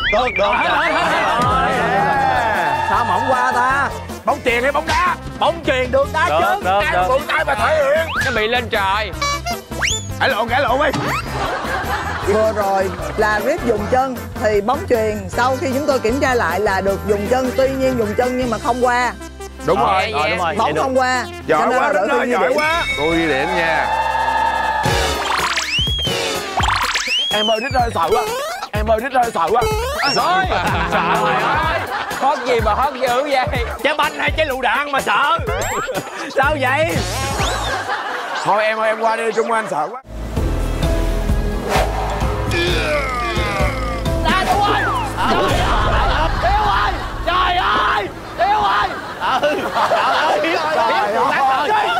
Được. Sao mà không qua ta? Bóng chuyền hay bóng đá? Bóng chuyền được đá chứ. Ai mượn tay mà thể hiện. Nó bị lên trời. Cãi lộn đi. Vừa rồi là Rip dùng chân thì bóng chuyền sau khi chúng tôi kiểm tra lại là được dùng chân, tuy nhiên dùng chân nhưng mà không qua. Đúng rồi. Bóng không qua. Giỏi quá, giỏi quá. Cô ghi điểm nha. Em ơi, Rít ơi, sợ quá. Rồi. Sợ mày ơi. Hót gì mà hót dữ vậy? Trái banh hay trái lựu đạn mà sợ? Sao vậy? Thôi em ơi, em qua đi, Trung Anh sợ quá. Ra Trung Anh. Tiêu ơi. Trời ơi. Tiêu ơi. Trời ơi.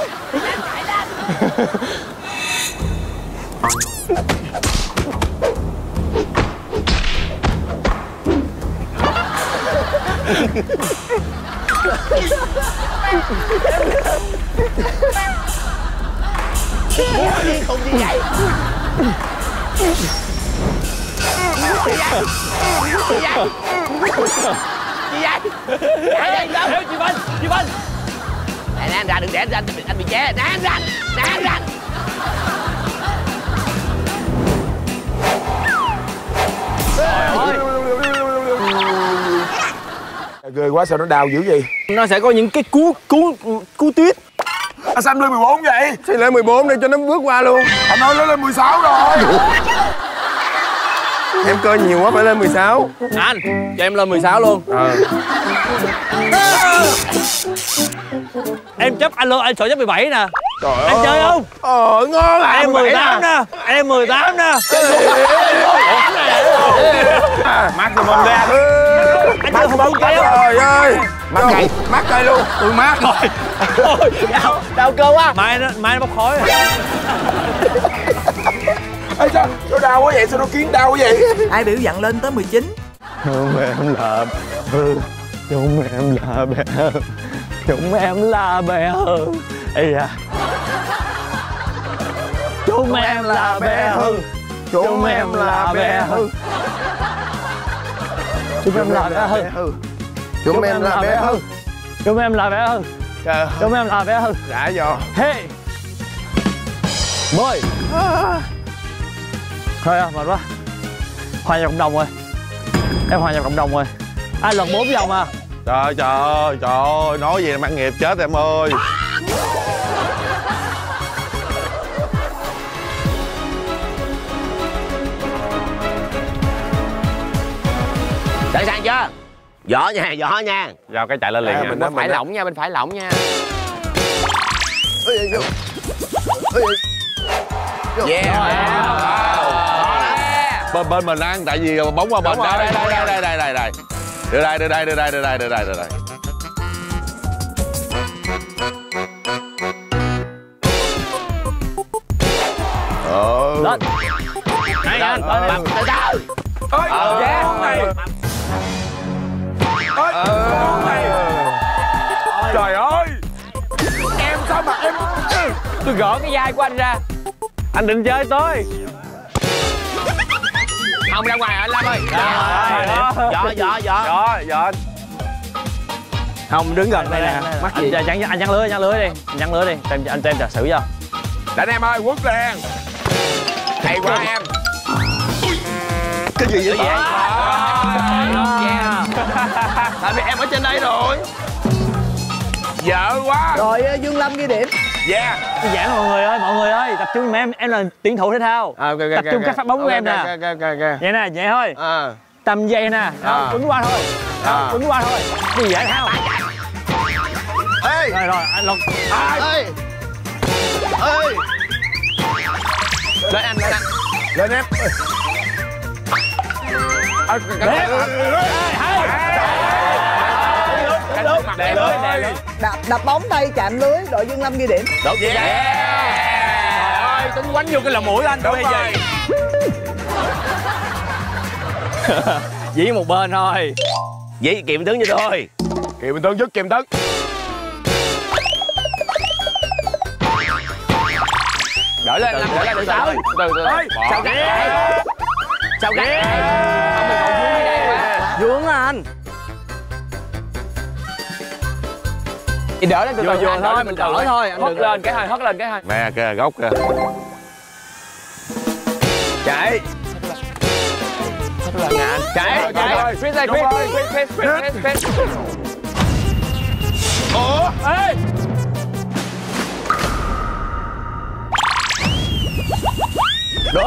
Gì không gì vậy? Gì vậy? Đâu? Chị Vinh. Nè anh ra, đừng để anh bị ché. Nè anh ra. Ghê quá, sao nó đau dữ vậy? Nó sẽ có những cái cú tuyết. Sao anh lên 14 vậy? Thì lên 14 để cho nó bước qua luôn. Anh ơi, nó lên 16 rồi. Em cơ nhiều quá phải lên 16. Anh, cho em lên 16 luôn. Em chấp anh luôn, anh sợ chấp 17 nè. Trời ơi. Anh chơi không? Ngon à. Em 18 nè. Em 18 nè. Maximum ra. Anh chơi không kéo. Trời ơi. Mát cây luôn. Mát rồi. Ôi, đau cơ quá. Mai nó bốc khói. Ê, sao nó đau quá vậy? Sao nó kiến đau quá vậy? Ai biểu dặn lên tới 19? Chúng em là Chúng em là bé hơn. Chúng em là bé hơn. Ây da. Chúng em là bé hơn. Chúng em là bé hơn. Chúng em là bé hơn. Chúng em là bé hơn. Chúng em là bé hơn. Chúng em là bé hơn. Đã vô. Hey. 10. Thôi à, mệt quá. Hòa nhập cộng đồng rồi. Em hòa nhập cộng đồng rồi. Ai lần 4 vòng à? Trời ơi, nói gì là mang nghiệp chết em ơi. Sẵn sàng chưa? Giỏ nha. Giao cái chạy lên liền nha. Bên phải lỏng nha, bên phải lỏng nha. Bên mình ăn tại vì bóng qua bên. Đây. Đưa đây. Lên. Này anh, từ từ. Ôi, con này. Ôi, con này. Trời ơi. Em sao mà em... Tôi gỡ cái vai của anh ra. Anh định chơi tôi. Không, ra ngoài anh Lâm ơi. Dạ. Không, đứng gần đây nè. Mắc gì? Anh nhăn lưới đi. Nhăn lưới đi. Anh trà xử cho. Đánh em ơi, quất lên. Hay quá em. Cái gì vậy? Tại vì em ở trên đây rồi. Vợ quá. Rồi Dương Lâm ghi điểm. Yeah. Giảng mọi người ơi, tập trung giùm em là tuyển thủ thể thao. Tập trung các phát bóng của em nè. Vậy nè, vậy thôi. Tầm giây nè, quấn qua thôi. Quấn qua thôi. Gì vậy thao? Rồi, anh Lục. Lên anh. Lên em. Đập bóng tay chạm lưới, đội Dương Lâm ghi điểm. Đúng vậy. Trời ơi, tính quánh vô cái lồng mũi anh. Đúng rồi. Dĩ một bên thôi. Dĩ kiệm tướng cho tôi. Kiệm tướng giúp kiệm tướng. Đợi lên, từ từ. Sao gắt? Không, mình còn vui đây quá. Vướng á anh. Thì đỡ lên từ từ thôi, mình đỡ thôi. Hất lên cái hơi, hất lên cái hơi. Nè kìa, góc kìa. Chạy. Hất lên nè anh. Chạy. Chris ơi, Chris. Ủa? Ê! Được.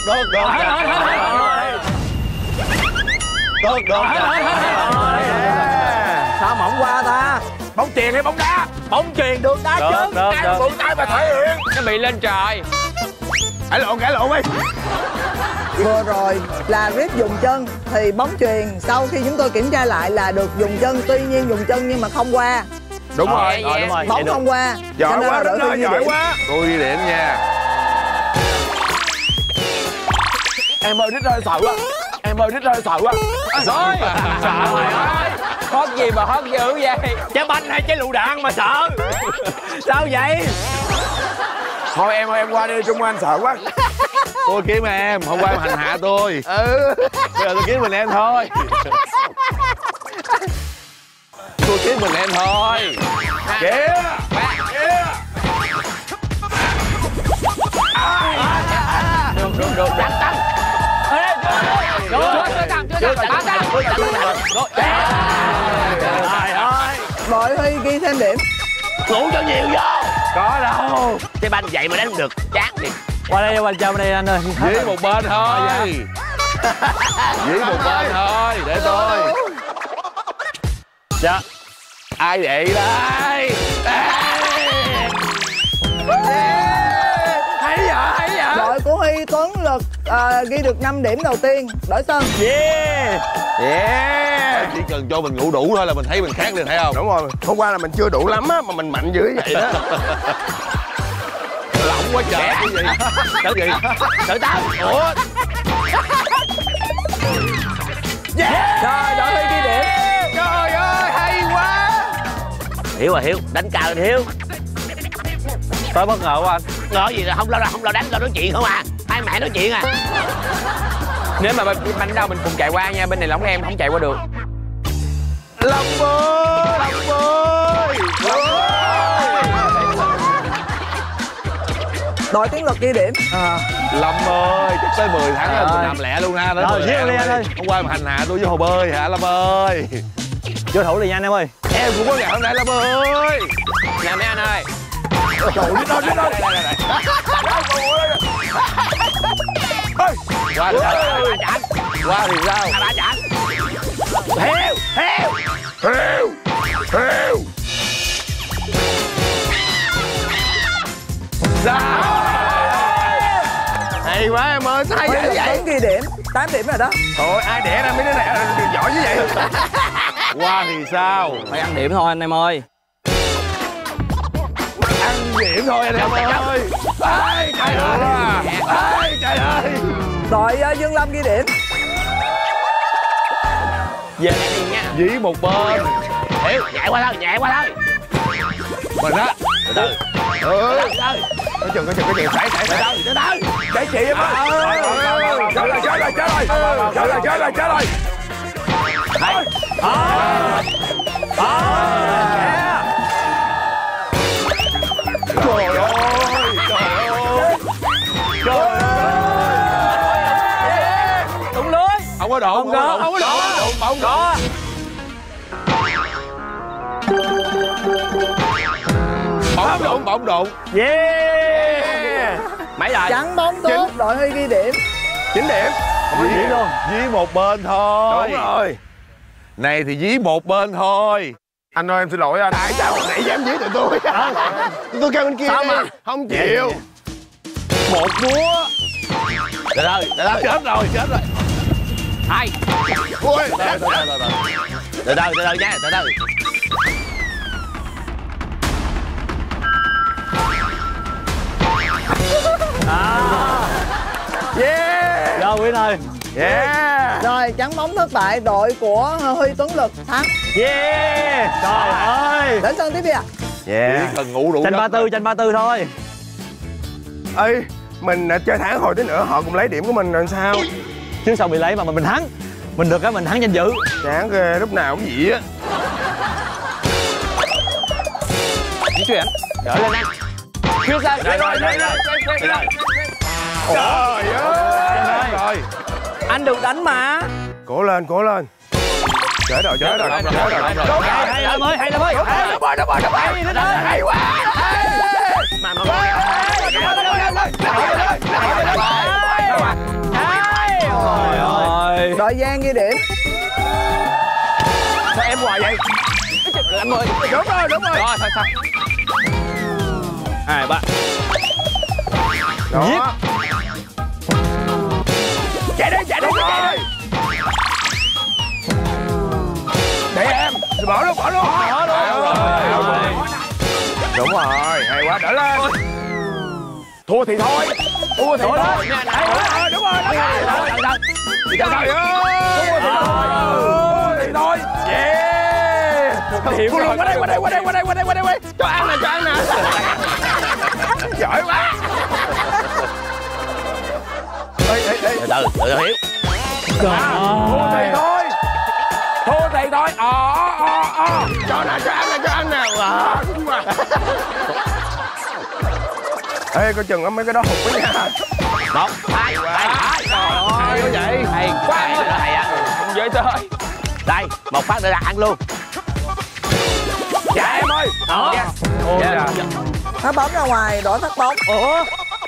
Sao mà không qua ta? Bóng chuyền hay bóng đá? Bóng chuyền được đá chứ. Ăn mượn tay mà thể hiện. Nó bị lên trời. Cãi lộn đi. Vừa rồi là Rip dùng chân thì bóng chuyền sau khi chúng tôi kiểm tra lại là được dùng chân, tuy nhiên dùng chân nhưng mà không qua. Đúng rồi. Đúng rồi. Bóng không qua. Giỏi quá, giỏi quá. Tôi ghi điểm nha. Em ơi, đít hơi sợ quá. Rồi. Sợ rồi ơi. Hót gì mà hót dữ vậy? Trái banh hay trái lựu đạn mà sợ? Sao vậy? Thôi em ơi, em qua đi, Trung Anh sợ quá. Tôi kiếm em, hôm qua em hành hạ tôi. Bây giờ tôi kiếm mình em thôi. Tôi kiếm mình em thôi. Kìa. Được. Tăng. Chưa tăng. Đội Huy ghi thêm điểm. Ngủ cho nhiều vô. Có đâu. Trái banh vậy mà đánh được, chán đi. Qua đây, qua đây anh ơi. Dí một bên thôi. Dí một bên thôi, để tôi. Dạ. Ai vậy đây? Hay vậy. Đội của Huy Tuấn Lực ghi được 5 điểm đầu tiên. Đổi sân. Yeah. Chỉ cần cho mình ngủ đủ thôi là mình thấy mình khác liền, thấy không? Đúng rồi, hôm qua là mình chưa đủ lắm á, mà mình mạnh dữ vậy đó. Lỏng quá trời. Cái gì? Tự tao. Ủa? Rồi, đội Huy ghi điểm. Trời ơi, hay quá. Hiếu à, Hiếu, đánh cao lên Hiếu. Tới bất ngờ quá anh. Ngờ gì là không lo đánh, lo nói chuyện không à. Hai mẹ nói chuyện à. Nếu mà banh đâu mình cùng chạy qua nha, bên này lỏng em không chạy qua được. Long ơi. Đội Tiến Lực ghi điểm. Lâm ơi, chắc tới 10 tháng là mình làm lẹ luôn ha. Rồi, giết đi anh ơi. Hôm qua mà hành hạ tôi với hồ bơi hả Lâm ơi? Vô thủ liền nha anh em ơi. Em cũng có ngày hôm nay Lâm ơi. Nè mấy anh ơi. Trời ơi, đi đâu. Qua thì sao? Qua thì sao? Ba chảnh. Heo. Hay quá em ơi, sai Huy vậy Lực Tuấn ghi điểm. 8 điểm rồi đó. Thôi ai đẻ ra mấy đứa này giỏi như vậy. Qua thì sao? Phải ăn điểm thôi anh em ơi. Ăn điểm thôi anh em ơi. Ai trời ơi. Trời ơi. Đội Dương Lâm ghi điểm. Về đi nha. Dí một bên. Hiểu, nhẹ qua thôi. Mình á. Từ từ. Coi chừng, phải. Từ từ. Để chị em ơi. Trở lại. Trời ơi. Đúng lưới. Không có đụng. Không có đụng. Có. Bóng đụng. Yeah. Mấy rồi? Chắn bóng tốt. Đội Huy ghi điểm. 9 điểm. Dí luôn. Dí một bên thôi. Đúng rồi. Này thì dí một bên thôi. Anh ơi em xin lỗi anh. Tại sao hồi nãy dám dí tụi tôi? Tôi kêu bên kia Sao đi. mà? Không chịu. Một búa. Từ từ. Chết rồi. Hai. Ui. Từ từ nha, từ từ. Yeah. Rồi Quyên ơi. Yeah. Rồi chắn bóng thất bại. Đội của Huy Tuấn Lực thắng. Yeah. Trời ơi. Đến sân tiếp đi ạ. Chỉ cần ngủ đủ Tranh giấc. 34 thôi. Ê, mình chơi thắng hồi tí nữa họ cũng lấy điểm của mình rồi sao? Chứ sao bị lấy mà mình thắng. Mình được cái mình thắng danh dự. Chán ghê, lúc nào cũng vậy á. Di chuyển. Đỡ lên anh. Chưa ra. Đây rồi. Trời ơi. Rồi. Anh được đánh mà. Cố lên. Chết rồi. Hay lắm ơi. Hay quá. Đội Giang ghi điểm. Sao em hoài vậy? Anh ơi. Đúng rồi. Rồi, sao? 2, 3. Đó. Chạy đi. Để em. Bỏ luôn. Đúng rồi, hay quá, đỡ lên. Thua thì thôi. Đúng rồi. Trời ơi. Thua thì thôi. Yeah. Hiểu rồi. Qua đây. Cho ăn nè. Giỏi quá. Ê. Từ hiểu. Thua thì thôi. Cho ăn nè. Đúng mà. Ê, coi chừng mấy cái đó hụt với nha. 1, 2. Hay quá vậy. Hay quá thầy ạ. Không dễ chơi. Đây, một phát nữa là ăn luôn. Dạ em ơi. Đó. Phát bóng ra ngoài, đổi phát bóng. Ủa?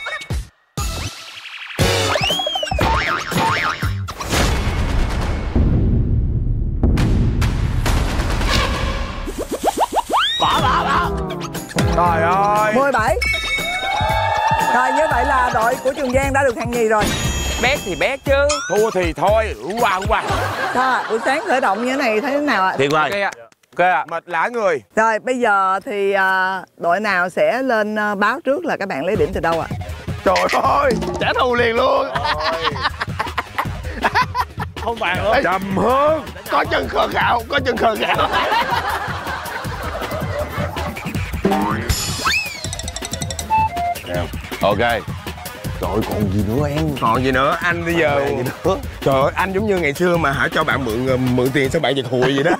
Bỏ. Trời ơi. 17. Rồi như vậy là đội của Trường Giang đã được hạng nhì rồi. Bét thì bét chứ. Thua thì thôi. Wow. Rồi, buổi sáng khởi động như thế này thấy thế nào ạ? Thiệt ơi. Ok ạ. Mệt lả người. Rồi bây giờ thì đội nào sẽ lên báo trước là các bạn lấy điểm từ đâu ạ? Trời ơi. Trả thù liền luôn. Không bàn luôn. Trầm Hương. Có chân khờ khạo. Ok. Trời ơi, còn gì nữa em? Còn gì nữa? Anh bây giờ... Trời ơi, anh giống như ngày xưa mà cho bạn mượn tiền sao bạn giật hụi vậy đó.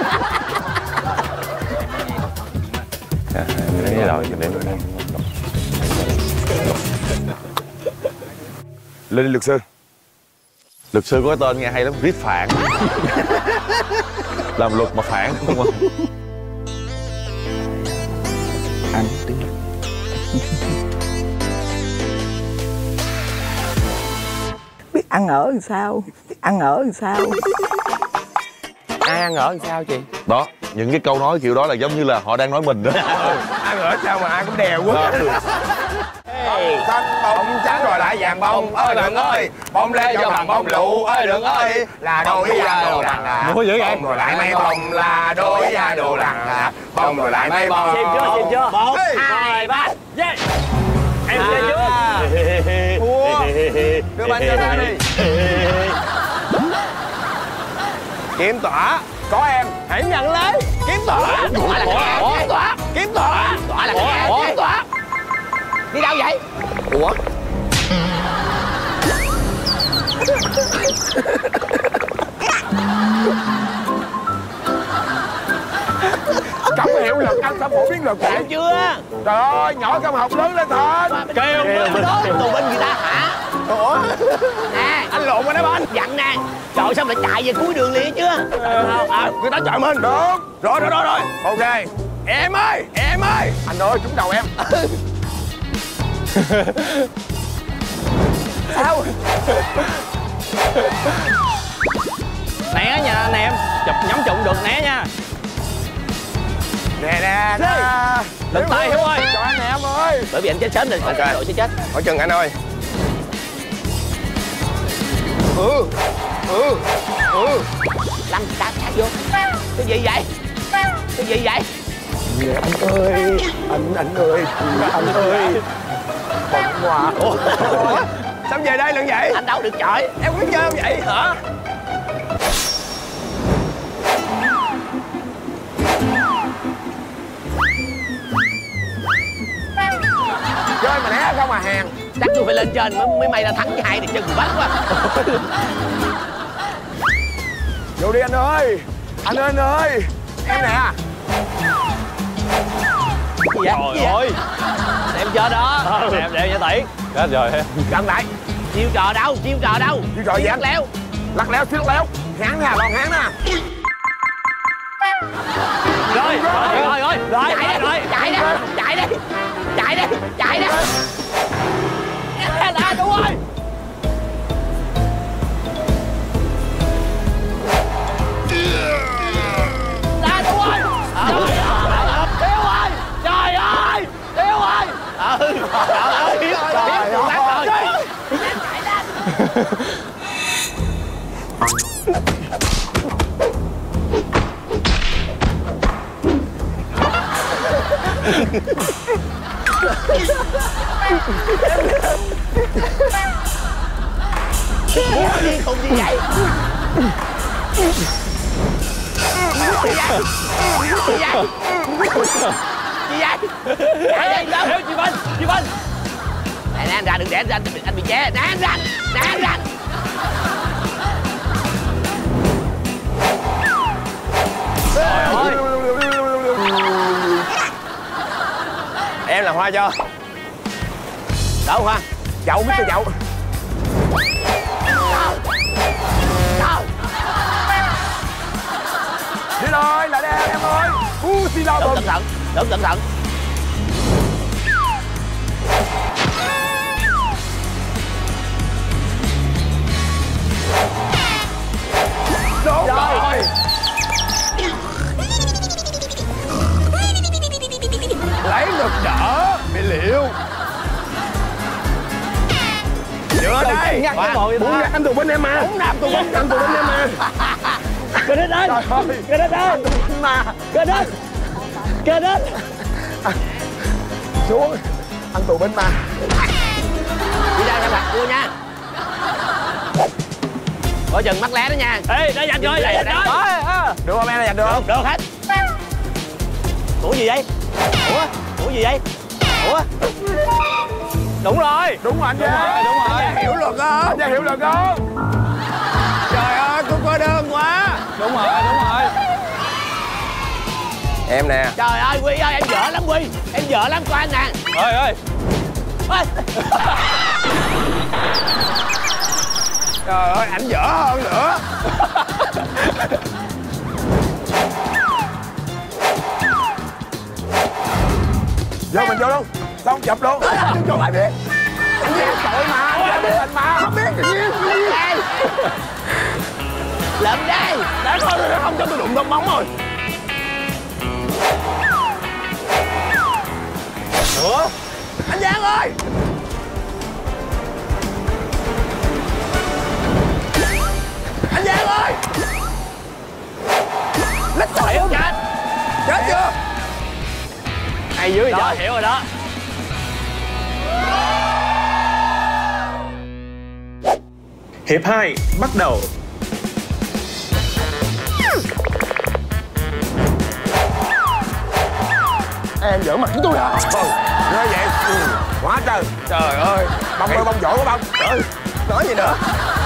Lên đi luật sư. Luật sư có cái tên nghe hay lắm, viết phản. Làm luật mà phản không không? Anh tiếng biết ăn ở làm sao? Ai ăn ở làm sao chị? Đó, những cái câu nói kiểu đó là giống như là họ đang nói mình đó. Ăn ở sao mà ai cũng đèo quá. Xanh bông trắng rồi lại vàng bông ơi đừng ơi, bông lên cho bằng bông lụ ơi đừng ơi, là đôi da đồ đằng à. Mua dữ vậy? Bông rồi lại mấy bông là đôi da đồ đằng à. Bông rồi lại mấy bông. Xem chưa? 1, 2, 3. Yeah. Em chơi trước. Thua. Đưa bàn cho ra đi. Kiếm tỏa. Có em, hãy nhận lấy. Kiếm tỏa. Tỏa là nghe. Kiếm tỏa. Tỏa là nghe. Kiếm tỏa. Đi đâu vậy? Ủa? Cấm hiệu lực, anh sẽ phổ biến luật lệ. Chưa? Trời ơi, nhỏ câm học lớn lên thôi. Kêu đó, tù binh người ta hả? Ủa? Nè, Anh lộn qua đó bên. dặn nè. Trời sao lại chạy về cuối đường liền chưa? Người ta chọi mình. Đúng. Rồi. Ok. Em ơi. Anh ơi, trúng đầu em. Sao? Né nha anh em. Nhắm trụng được né nha. Nè. Đừng tay Hiếu ơi. Cho anh nè em ơi. Bởi vì anh chết sớm rồi, đội sẽ chết. Hỏi chừng anh ơi. Lăn sát vô. Cái gì vậy? Anh ơi. Anh ơi. Bông hoa. Ủa? Sao về đây lần vậy? Anh đâu được chọi. Em có biết chơi không vậy hả? Chơi mà né không à hèn. Chắc tôi phải lên trên mới may ra thắng với hai thì chân bắt quá. Vô đi anh ơi. Anh ơi. Em nè. Trời ơi. Em chơi đó. Đẹp vậy Tỷ. Chết rồi. Cầm lại. Chiêu trò đâu? Chiêu trò gì anh? Léo. Lắc léo. Hán nè, lon hán nè. Rồi. Chạy đi. Là đúng rồi. Là đúng rồi. Tiêu ơi. Trời ơi. Tiêu ơi. Điên khùng gì vậy? Gì vậy? Chạy đi đâu? Chị Vinh. Nè anh ra, đừng để anh bị ché. Nè anh ra. Trời ơi. Em làm hoa cho. Đâu Hoa? Dậu biết cho dậu. Đi rồi, lại đây em ơi. Xin lo Đừng cẩn thận. Đúng rồi. Lấy ngực đỡ. Bị liệu. Dựa đây. Ngắt cái mồi Muốn ngắt anh tù binh em mà. Muốn nạp tù binh em mà. Kê đến đây. Kê đến đây. Kê đến. Xuống. Anh tù binh mà. Đi ra cho mặt cua nha. Coi chừng mắc lé đó nha. Ê, đã giành rồi. Được không em, là giành được không? Được hết. Ủa gì vậy? Đúng rồi. Đúng rồi anh Gia. Đúng rồi. Anh Gia hiểu luật không? Anh Gia hiểu luật không? Trời ơi, cô coi đơn quá. Đúng rồi. Em nè. Trời ơi Quy ơi, em dở lắm Quy. Em dở lắm, coi anh nè. Ơi. Trời ơi, ảnh dở hơn nữa. Vô mình vô luôn. Xong chụp luôn. Cho bạn biết. Anh Giang tội mà. Anh biết hình mà. Không biết tự nhiên. Lượm đây. Đã thôi rồi, không cho tôi đụng bong bóng rồi. Ủa? Anh Giang ơi. Anh Giang ơi. Lít tội không? Chết chưa? Hay dữ vậy trời. Hiểu rồi đó. Hiệp 2 bắt đầu. Em giỡn mặt với tôi à? Ghê vậy? Quá trời. Trời ơi. Bông ơi, bông giỏi quá bông. Trời ơi. Nói gì nữa?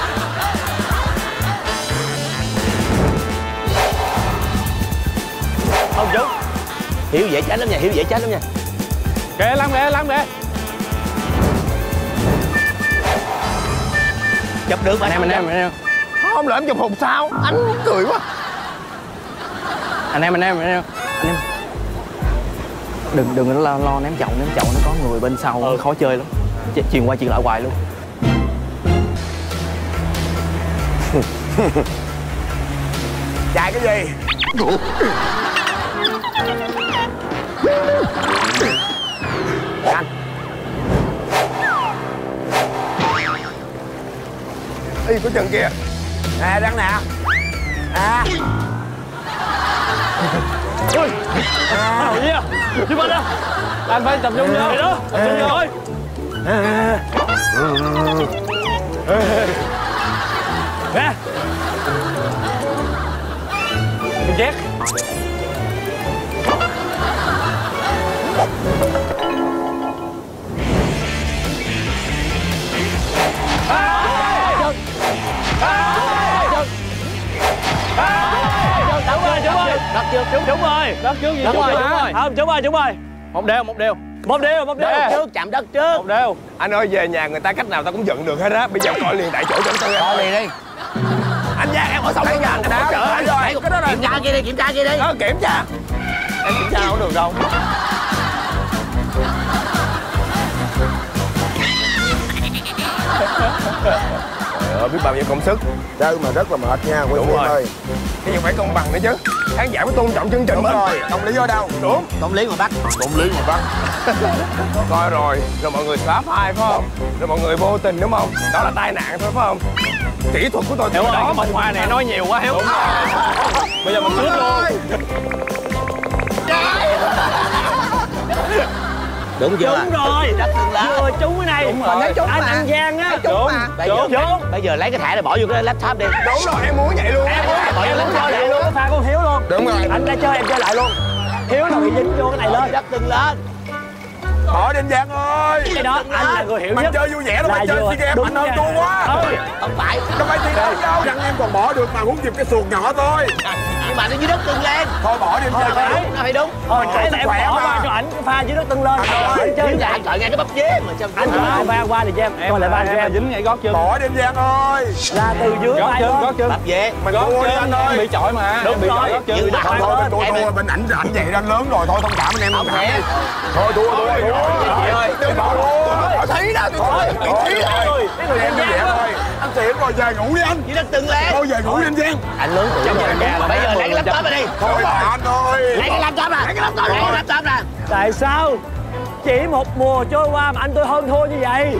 Không chú. Hiểu dễ tránh lắm nha. Kệ lắm kìa. Chụp được mà. Anh em. Không lỡ em chụp hụt sao? Anh cười quá. Anh em. Đừng lo ném chậu nó có người bên sau nó khó chơi lắm. Chuyền qua chuyền lại hoài luôn. Chạy cái gì? Anh. Ý có chừng kìa. Nè đang nè. Ui. Gì à? Chú Vinh đâu? Anh phải tập trung vô. Đó. Tập trung vô thôi. Nè. Đừng chết. Trúng rồi. Đất trước gì? Đúng rồi. Không, trúng rồi. Một đều. Một đều trước, chạm đất trước. Một đều. Anh ơi, về nhà người ta cách nào ta cũng giận được hết á. Bây giờ coi liền tại chỗ cho tôi. Coi liền đi. Anh Giang em ở xong luôn nha. Anh hỗ trợ anh rồi. Cái đó rồi. Kiểm tra kia đi. Kiểm tra. Em kiểm tra không được đâu. Trời ơi, biết bao nhiêu công sức. Chơi mà rất là mệt nha, Huy Đúng rồi. ơi. Cái gì phải công bằng nữa chứ. Khán giả phải tôn trọng chương trình. Đúng rồi, công lý ở đâu? Đúng. Công lý mà bắt. Coi rồi mọi người xóa file phải không? Rồi mọi người vô tình đúng không? Đó là tai nạn thôi phải không? Kỹ thuật của tôi Hiểu đó. rồi, cái bông hoa này nói nhiều quá Hiếu. Bây giờ mình cướp luôn. Đúng chưa? Trúng rồi. Đất tương lá. Vừa trúng cái này. Mình thấy trúng Anh mà. ăn Giang á. Trúng mà. Bây giờ lấy cái thẻ này bỏ vô cái laptop đi. Đúng rồi, em muốn vậy luôn. Bỏ vô chơi lại luôn, cái pha con Hiếu luôn. Đúng rồi. Anh đã chơi, em chơi lại luôn. Hiếu là bị dính vô cái này lên. Đất tương lên. Bỏ Đinh Giang ơi. Cái đó anh là người hiểu Mình nhất. chơi vui vẻ đâu, Là mình chơi vừa. SEA Games, Đúng anh hơn nha. tôi quá. Không phải. Đâu phải thi đấu đâu. Răng em còn bỏ được mà huống dịp cái xuồng nhỏ thôi. Nhưng mà nó dưới đất tương lên. Thôi bỏ Đinh Giang phải. ơi. Nó phải đúng. Hồi nãy là em khỏe bỏ mà. qua cho ảnh cái pha dưới đất tưng lên. Anh chơi Chứ lại. là trời nghe cái bắp dế mà sao Anh coi vai qua thì cho em. Coi lại vai cho em. Dính ngay gót chân. Bỏ Đinh Giang ơi. Là từ dưới vai lên. Gót chân. bắp dế. Mình thua đi anh ơi. Bị chọi mà. Đúng Bị rồi. chọi gót chân. Như Thôi thôi mình thua bên ảnh vậy ra lớn rồi thôi thông cảm anh em thông cảm. Thôi thua. Tôi bỏ luôn. Thấy đó tôi thấy rồi. Cái người em vui vẻ thôi. Anh Tiễn rồi về ngủ đi anh. Dưới đất tương lên. Thôi về ngủ đi anh Giang. Anh lớn tuổi rồi. Bây giờ lấy cái laptop này đi. Thôi mà anh ơi. Lấy cái laptop nè. Lấy cái laptop nè. Tại sao chỉ một mùa trôi qua mà anh tôi hơn thua như vậy?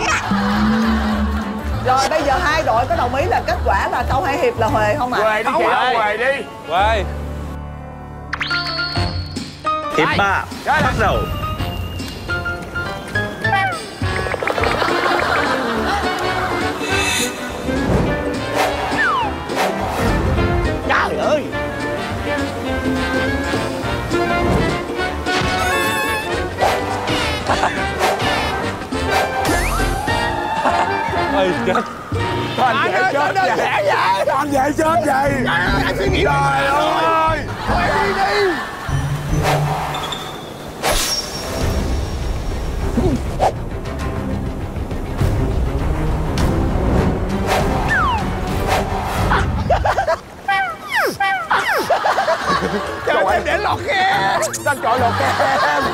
Rồi bây giờ hai đội có đồng ý là kết quả là sau 2 hiệp là Huề không ạ? Huề đi chị ơi. Huề đi. Quay. Hiệp 3 bắt đầu. Trời ơi. Ơi chết. Anh về chết vậy. Anh về chết vậy. Anh suy nghĩ. Trời ơi. Đi đi. Trời em để lọt khe. Sao chọi lọt khe em.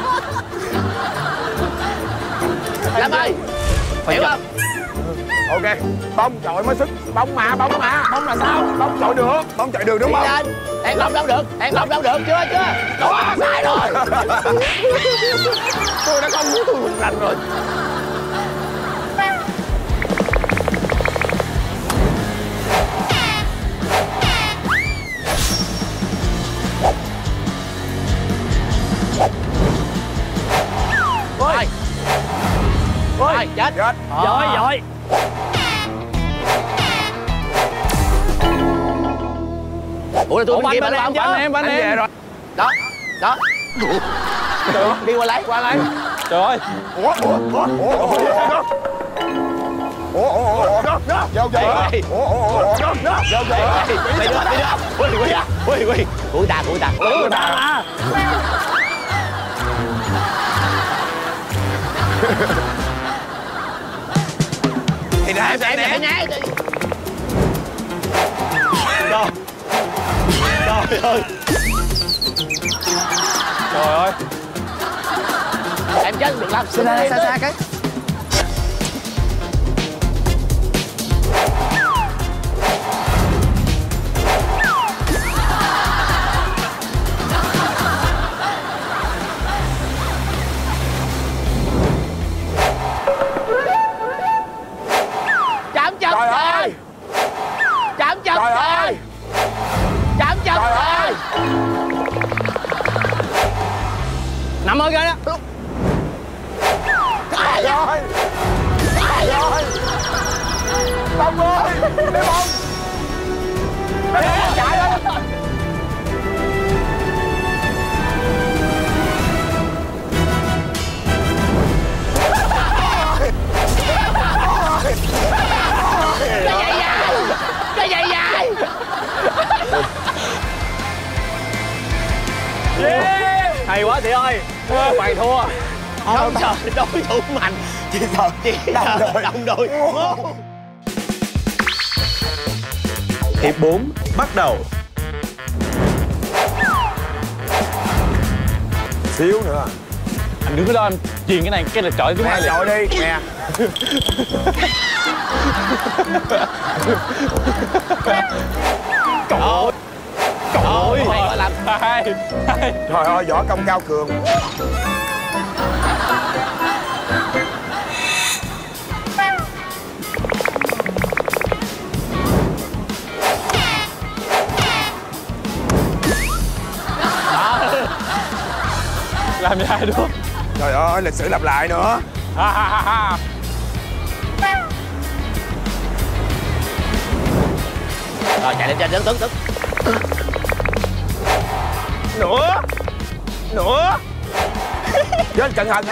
Lâm ơi. Hiểu không? Ok, bông chọi mới sức. Bông mà. Bông là sao? Bông chọi được. Bông chọi được đúng không? Lên. Hẹn lọc đâu được. Hẹn lọc đâu được. Chưa. Đó, sai rồi. Tôi đã không muốn tôi mình rành rồi. Rồi. Rồi, chết. Chết. Giỏi. Ủa là tôi bên kia Bánh em. Anh về rồi. Đó. Đi qua lấy. Trời ơi. Ủa. Giao về. Giao về. Mày đưa. Ui. Cụi ta. Người ta mà. Thì nè em Em nhái. Trời ơi. Trời ơi. Em chết được lắm. Xa cái. Chạm chân. Trời ơi. Chạm chân. Trời ơi. Chạm chân. Trời ơi. Nằm ở kìa đó. Trời ơi. Bông ơi. Lấy bông. Chạy lên. Cái dây dài. hay quá chị ơi. Hoàng thua. Không sợ đối thủ mạnh. Chỉ sợ đồng đội. Hiệp 4 bắt đầu. Xíu nữa. Anh đứng đó em truyền cái này, cái là chọi thứ hai. Chọi đi nè. Trời ơi. Trời ơi. Mày gọi là Trời ơi, võ công cao cường. Làm gì đứa. Trời ơi, lịch sử lặp lại nữa. Rồi chạy lên trên đứng. Nữa. Chết, cẩn thận.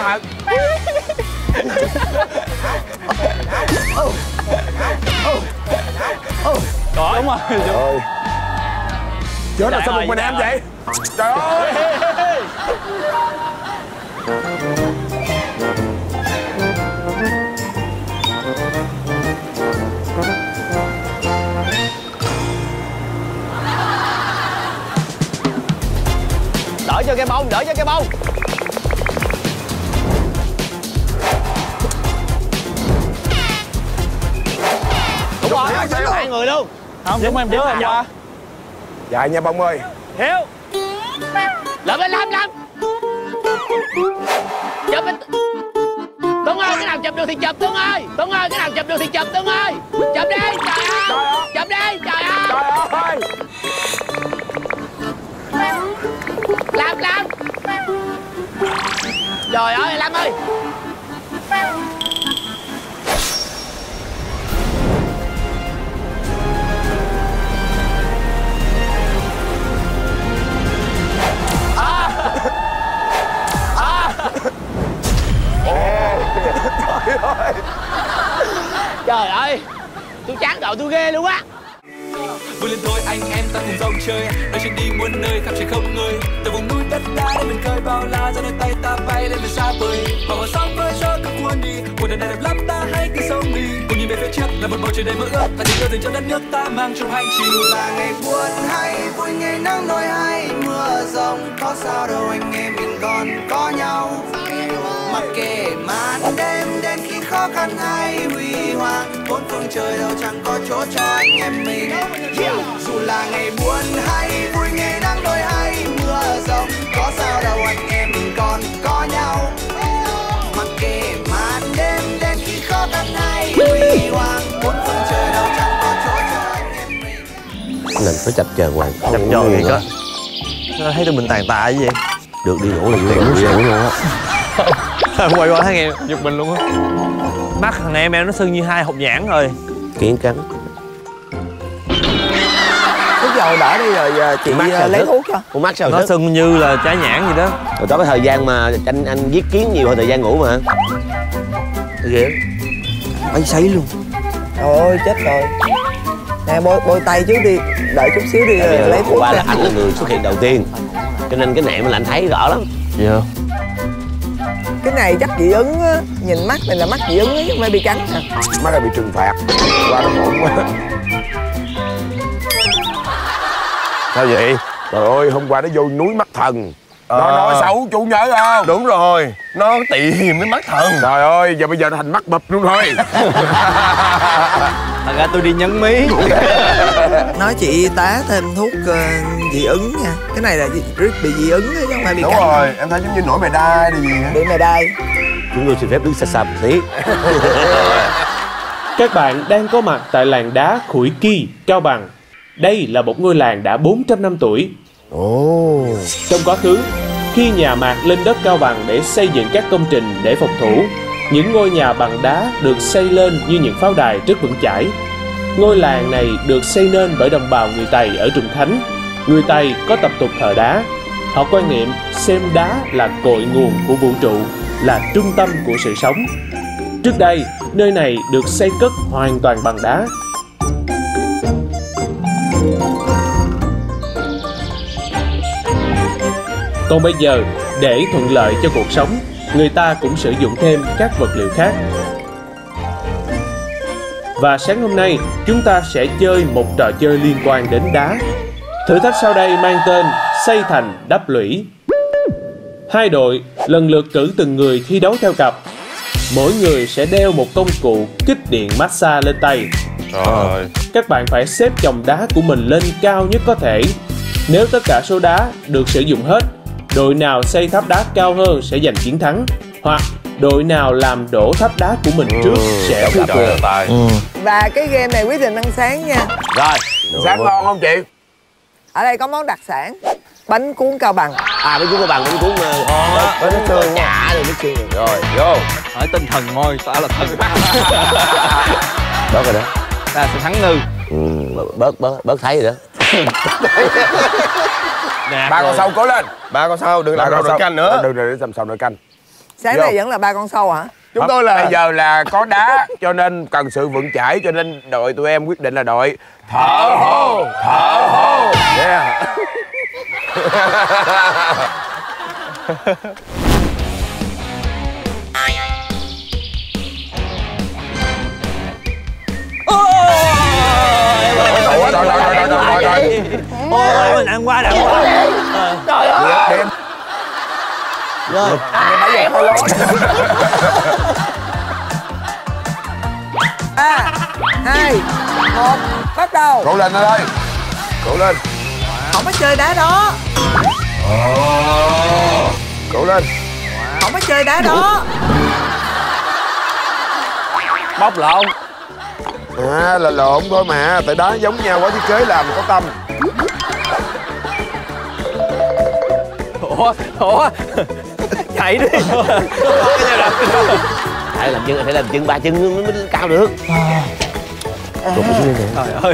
Đó, đúng rồi. Trời ơi. Chết là sao một mình em vậy? Trời ơi. Đỡ cho cái bông. Đúng rồi, hai người luôn. Không, đúng em đứa em qua. Dài nha Bông ơi. Hiếu. Làm. Chụp bên. Tuấn ơi, cái nào chụp được thì chụp Tuấn ơi. Cái nào chụp được thì chụp Tuấn ơi. Chụp đi, trời ơi. Chụp đi, trời ơi. Trời ơi. Làm. Trời ơi, Lâm ơi. Trời ơi, tôi chán đội tôi ghê luôn á. Vui lên thôi anh em ta cùng rong chơi, nơi trên đi muôn nơi khắp trời không ngơi. Từ vùng núi đất đá để mình khơi bao la, ra đôi tay ta bay lên về xa vời. Bảo vào sóng với gió cứ cuốn đi, cuộc đời này đẹp lắm ta hãy cứ sống đi. Cùng nhìn về phía trước là một bầu trời đầy mơ ước, và tình yêu dành cho đất nước ta mang trong hành trình. Là ngày buồn hay vui, ngày nắng nỗi hay mưa rông, có sao đâu anh em mình còn có nhau. Mặc kệ màn đêm đến khi khó khăn hay huy hoàng, bốn phương trời đâu chẳng có chỗ cho anh em mình. Dù là ngày buồn hay vui, ngày nắng nỗi hay mưa rông, có sao đâu anh em mình còn có nhau. Mặc kệ màn đêm đến khi khó khăn hay huy hoàng, bốn phương trời đâu chẳng có chỗ cho anh em mình. Mình phải chập chờn hoàng. Chập chờn thiệt á. Thấy tụi mình tàn tạ cái gì? Được đi ngủ là ngủ luôn á. Quay qua thấy em giật mình luôn á. Mắt thằng em nó sưng như hai hột nhãn rồi. Kiến cắn. Thuốc dầu đỡ đi rồi chị lấy thuốc cho. Con mắt sao nó sưng như là trái nhãn gì đó. Rồi tới cái thời gian mà anh giết kiến nhiều hơn thời gian ngủ mà. Ghê. Anh sấy luôn. Trời ơi chết rồi. Nè bôi tay trước đi, đợi chút xíu đi lấy thuốc. Qua là anh là người xuất hiện đầu tiên, cho nên cái này mà là anh thấy rõ lắm. Dạ. Cái này chắc dị ứng á, nhìn mắt này là mắt dị ứng á, chứ không phải bị cắn nè. Mắt là bị trừng phạt. Qua nó ổn quá. Sao vậy? Trời ơi, hôm qua nó vô núi Mắt Thần. Nó nói xấu chú nhớ không? Đúng rồi, nó tị hiềm với Mắt Thần. Trời ơi, giờ bây giờ nó thành mắt bập luôn thôi. Thật ra tôi đi nhấn mí. Nói chị tá thêm thuốc dị ứng nha. Cái này là bị dị ứng chứ không phải bị đúng cắn. Đúng rồi, em thấy giống như nổi mề đai hay gì hả? Bị mề đai. Chúng tôi xin phép đứng xa xa một tí. Các bạn đang có mặt tại làng đá Khuổi Kỳ, Cao Bằng. Đây là một ngôi làng đã 400 năm tuổi. Trong quá khứ, khi nhà Mạc lên đất Cao Bằng để xây dựng các công trình để phòng thủ, những ngôi nhà bằng đá được xây lên như những pháo đài rất vững chãi. Ngôi làng này được xây nên bởi đồng bào người Tày ở Trùng Khánh. Người Tày có tập tục thờ đá. Họ quan niệm xem đá là cội nguồn của vũ trụ, là trung tâm của sự sống. Trước đây, nơi này được xây cất hoàn toàn bằng đá. Còn bây giờ, Để thuận lợi cho cuộc sống, người ta cũng sử dụng thêm các vật liệu khác. Và sáng hôm nay, chúng ta sẽ chơi một trò chơi liên quan đến đá. Thử thách sau đây mang tên xây thành đắp lũy. Hai đội lần lượt cử từng người thi đấu theo cặp. Mỗi người sẽ đeo một công cụ kích điện massage lên tay. Các bạn phải xếp chồng đá của mình lên cao nhất có thể. Nếu tất cả số đá được sử dụng hết, đội nào xây tháp đá cao hơn sẽ giành chiến thắng. Hoặc đội nào làm đổ tháp đá của mình trước sẽ thua cuộc. Và cái game này quyết định ăn sáng nha. Rồi, sáng ngon không chị? Ở đây có món đặc sản bánh cuốn Cao Bằng. À, bánh cuốn Cao Bằng, bánh cuốn bánh xương nhả rồi, bánh xương rồi vô. Hỏi tinh thần thôi, ta là thần. Bớt rồi đó. Ta sẽ thắng Ngư. Bớt thấy rồi đó. Ba con sâu cố lên. Ba con sâu, đừng làm nồi canh nữa. Đừng để làm sầu nồi canh. Sáng nay vẫn là ba con sâu hả? Chúng tôi là bây giờ là có đá cho nên cần sự vững chãi, cho nên đội tụi em quyết định là đội thở hô. Yeah. Ôi, nặng quá. Trời ơi. Rồi. Bây giờ thôi luôn. 3, 2, 1, bắt đầu. Cố lên ơi. Cố lên. Không có chơi đá đó. Cố lên. Không có chơi đá đó. Bóc lộn. À, là lộn thôi mà, tại đá giống nhau quá, thiết kế làm có tâm. Ủa chạy đi. Phải làm chân ba chân mới cao được. Trời ơi.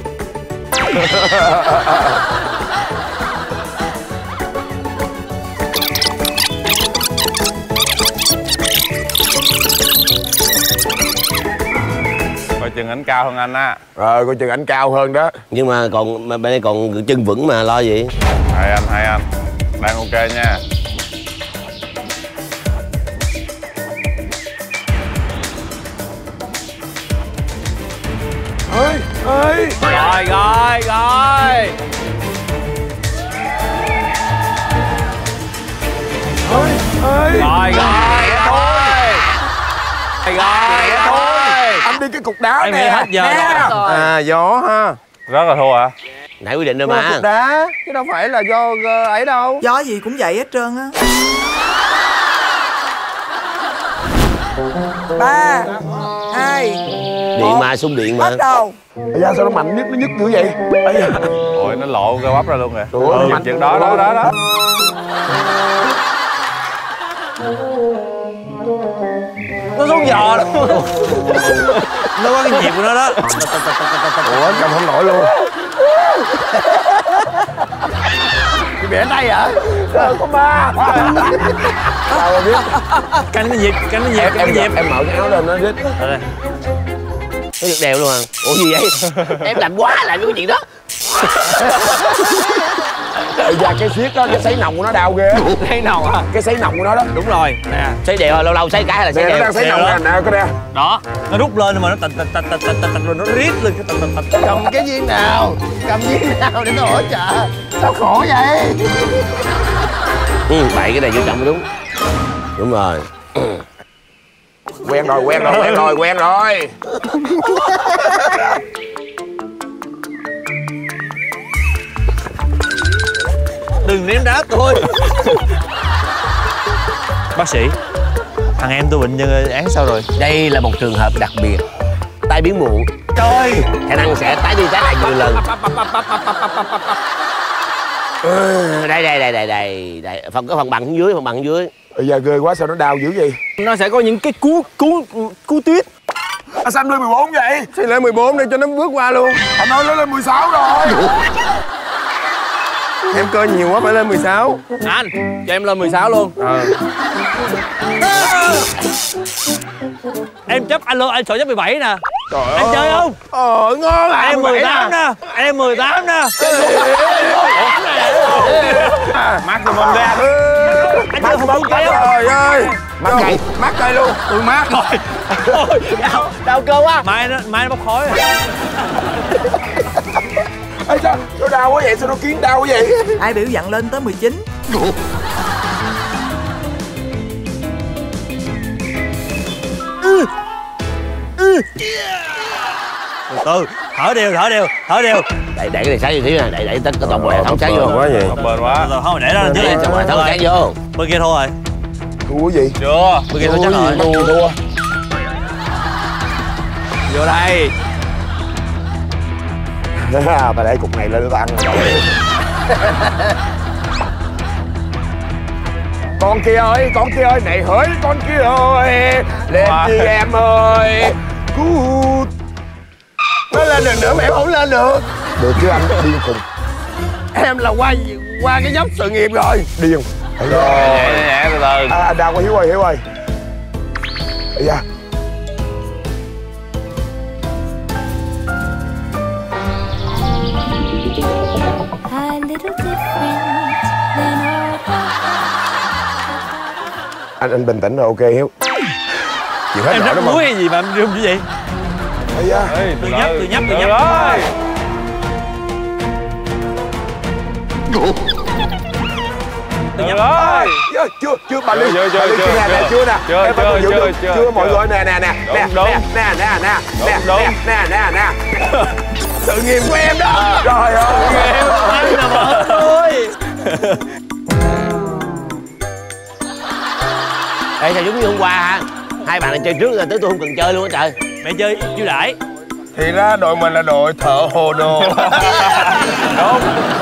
Coi chừng ảnh cao hơn anh á. Coi chừng ảnh cao hơn đó. Nhưng mà bên đây còn chân vững mà lo gì. Hai anh đang ok nha. Ơi. Rồi. Thôi. Anh đi cái cục đá nè. Hết giờ rồi. À, gió ha. Rất là thua hả? Nãy quyết định rồi mà. Cục đá, chứ đâu phải là do ấy đâu. Gió gì cũng vậy hết trơn á. 3, 2, Điện mà, xung điện mà. bắt đầu. Da sao nó mạnh nhất, nó nhức dữ vậy? Ôi, nó lộ cơ bắp ra luôn kìa. Mạnh chuyện đó. Nó xuống giò đó. Nó có cái nhịp của nó đó. Ủa, cầm không nổi luôn. Chị bẻ tay hả? Có ma. Sao mà biết? Canh cái nhịp. Em mở cái áo lên nó rít. Nó được đều luôn à? Ủa gì vậy? Em làm quá làm cái chuyện đó. Và cái xiết đó, cái sấy nòng của nó đau ghê. Thấy nào hả? Cái sấy nòng của nó đó. Đúng rồi. Nè. Sấy đều lâu sấy cái hay là sấy Nè, đều? nó đang sấy nòng nè, cái nè. Đó. Nó rút lên mà nó tạch rồi nó rít lên cái tạch. Cầm cái viên nào? Cầm viên nào để nó hỗ trợ? Sao khổ vậy? Bậy cái này vô trọng đúng. Đúng rồi. Quen rồi. Đừng ném đá tôi. Bác sĩ, thằng em tôi bệnh nhân án sao rồi? Đây là một trường hợp đặc biệt. Tai biến muộn. Trời, khả năng sẽ tái đi tái lại nhiều lần. Đây. Phần bằng dưới. Bây giờ ghê quá, sao nó đau dữ vậy? nó sẽ có những cái cú tuyết. Sao anh lên 14 vậy? Thì lên 14 đi cho nó bước qua luôn. Anh nói nó lên 16 rồi. Em cơ nhiều quá phải lên 16. Anh, cho em lên 16 luôn. Em chấp anh luôn, anh sợ chấp 17 nè. Trời anh chơi không? Ngon à. Em 18 nè. Em 18 nè. Maximum ra. chưa không đúng kéo. Trời ơi. Mát cây luôn. Tôi mát rồi. Ôi, đau cơ quá. Mai nó bốc khói. Ê sao đau quá vậy? Sao nó kiến đau quá vậy? Ai biểu dặn lên tới 19. Từ thở đều. Đẩy cái này sáng vô xíu nè, đẩy tất cái tổng hệ thống sáng vô. Quá vậy. Bền quá. Không để đó dưới tổng hệ thống sáng vô. Bên kia thôi. Thua gì? Chưa. Bên kia thôi chắc rồi. Thua. Vô đây. Bà để cục này lên nó ăn rồi. Con kia ơi, này hỡi con kia ơi, lên đi em ơi. Nó lên được nữa mà em không lên được. Được chứ anh điên khùng. Em là qua cái dốc sự nghiệp rồi. Điên. Nhẹ từ từ. Anh đau quá Hiếu ơi. Ây da. Anh bình tĩnh rồi, ok Hiếu. Chịu hết em nổi rất muối hay gì mà em rung như vậy? Ây da. Từ nhấp. Rồi. Từ nhấp. Chưa bà Ly. Chưa mọi người nè. Sự nghiệp của em đó. Trời ơi. Anh là vợ tôi. Ê sao giống như hôm qua hả? Hai bạn này chơi trước rồi tới tôi không cần chơi luôn á trời. Mẹ chơi chiêu đãi. Thì ra đội mình là đội thợ hồ đồ. Đúng.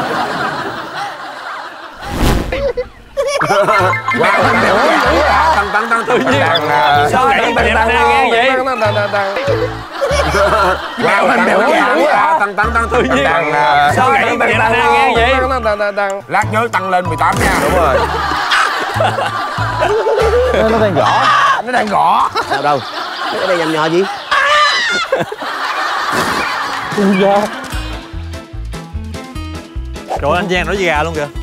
Wow, tăng tự nhiên. Sao vậy? Em đang nghe vậy? Wow, anh béo quá. Tăng tự nhiên. Sao vậy? Em đang nghe vậy? Lát nhớ tăng lên 18 nha. Đúng rồi. Nó đang gõ. Nó đang gõ. Đâu đâu. Cái đây nhầm nhò gì? Trời ơi, anh Giang nói với gà luôn kìa.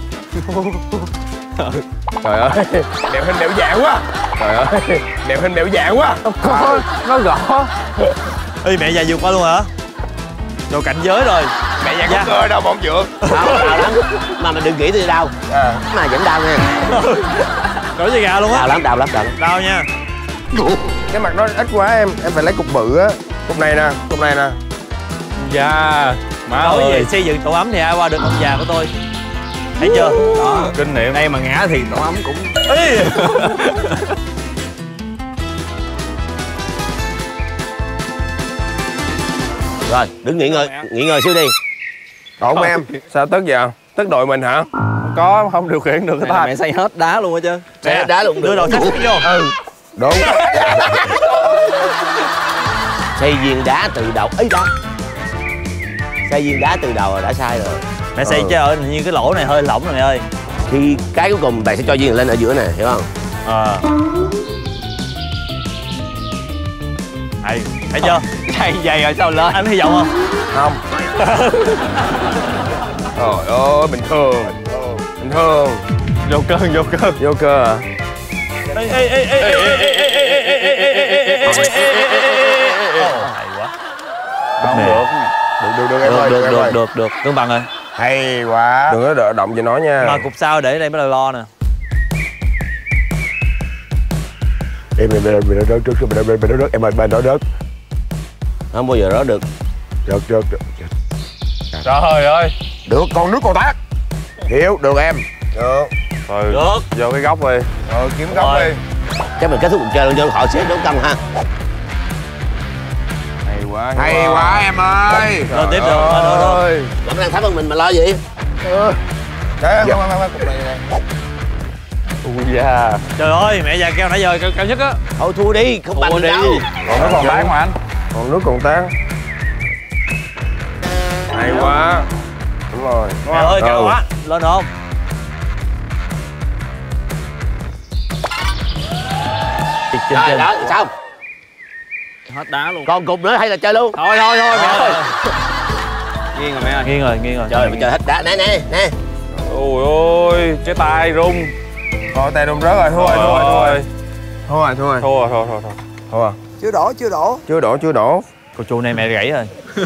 Trời ơi, đẹp hình đẹp dạng quá. Trời ơi, đẹp hình đẹp dạng quá. Nó gõ. Ê, mẹ già vượt qua luôn hả? Đồ cảnh giới rồi. Mẹ già có cơ đâu mà không vượt. Đau lắm. Mà mình đừng nghĩ tôi đau. Mà vẫn đau nha. Nói với gà luôn á. Đau lắm. Đau nha. Cái mặt nó ít quá em phải lấy cục bự á. Cục này nè. Dạ. Má Nói ơi. về xây dựng tổ ấm thì ai qua được ông già của tôi. Thấy chưa? Đó. Kinh nghiệm. Đây mà ngã thì tổ ấm cũng... Ê! Rồi, đứng nghỉ ngơi xíu đi. Ổn em. Sao tức vậy? Tức đội mình hả? Không điều khiển được cái tay. Mẹ xây hết đá luôn hết trơn. Xây đá luôn được. Đưa đầu thắt vô. Đúng. Xây viên đá từ đầu. Ấy đó. Xây viên đá từ đầu là đã sai rồi. Mẹ xây chứ ơi, như cái lỗ này hơi lỏng rồi mẹ ơi. Thì cái cuối cùng bạn sẽ cho viên lên ở giữa nè, hiểu không? Hay, thấy chưa? Dày rồi sao lên? Anh hy vọng không? Không. Trời ơi, bình thường. Vô cơ à? Hay quá. Không được. Được em ơi. Được, cân bằng rồi. Hay quá. Đừng có động về nó nha. Mà cục sau để đây mới là lo nè. Em rớt trước, em ơi bên đó rớt. Không bao giờ rớt được. Rớt. Trời ơi. Được, còn nước còn tát. Hiểu, được em. Được. Rồi, được. vô cái góc đi. Kiếm góc đi. Chắc mình kết thúc cuộc chơi luôn cho họ xếp đấu căng ha. Hay quá em ơi. Lên tiếp được. Ơi. Vẫn đang thấp hơn mình mà lo gì? Đấy, không, cục này nè. Ui da. Trời ơi, mẹ già kêu nãy giờ cao nhất á. Thôi thua đi, không bằng đâu. Còn nó còn tán mà anh. Còn nước còn tán. Hay quá. Đúng rồi. Mẹ ơi, cao quá. Lên không? Rồi đó, xong. Hết đá luôn. Còn cục nữa hay là chơi luôn? Thôi mẹ ơi. Nghiêng rồi mẹ ơi. Nghiêng rồi. Trời, mình chơi hết đá. Nè. Ôi ôi, cái tay rung. Thôi tay đụng rớt rồi, thua rồi. Thua. Chưa đổ. Cô chu này mẹ gãy rồi.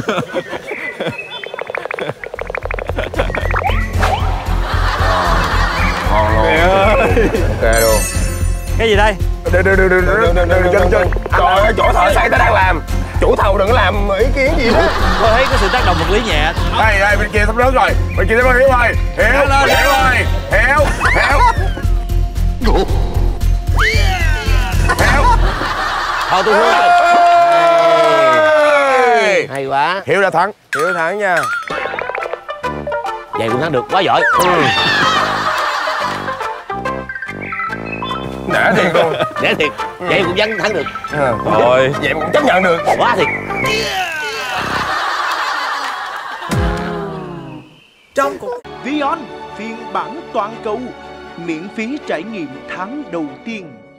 Ngon luôn. Mẹ ơi. Ok luôn. Cái gì đây? Đừng. Trời ơi, chỗ thợ xây ta đang làm. Chủ thầu đừng có làm ý kiến gì đó. Tôi thấy có sự tác động vật lý nhẹ. Đây, bên kia sắp rớt rồi. Bên kia sắp rớt, Hiếu ơi. Hiếu. Thôi tôi thua rồi. Hay quá. Hiếu đã thắng. Hiếu thắng nha. Vậy cũng thắng được, quá giỏi. Nể thiệt luôn. Nể thiệt. Vậy cũng vẫn thắng được. Rồi. Vậy cũng chấp nhận được. Quá thiệt. Trong cuộc Vion phiên bản toàn cầu miễn phí trải nghiệm tháng đầu tiên.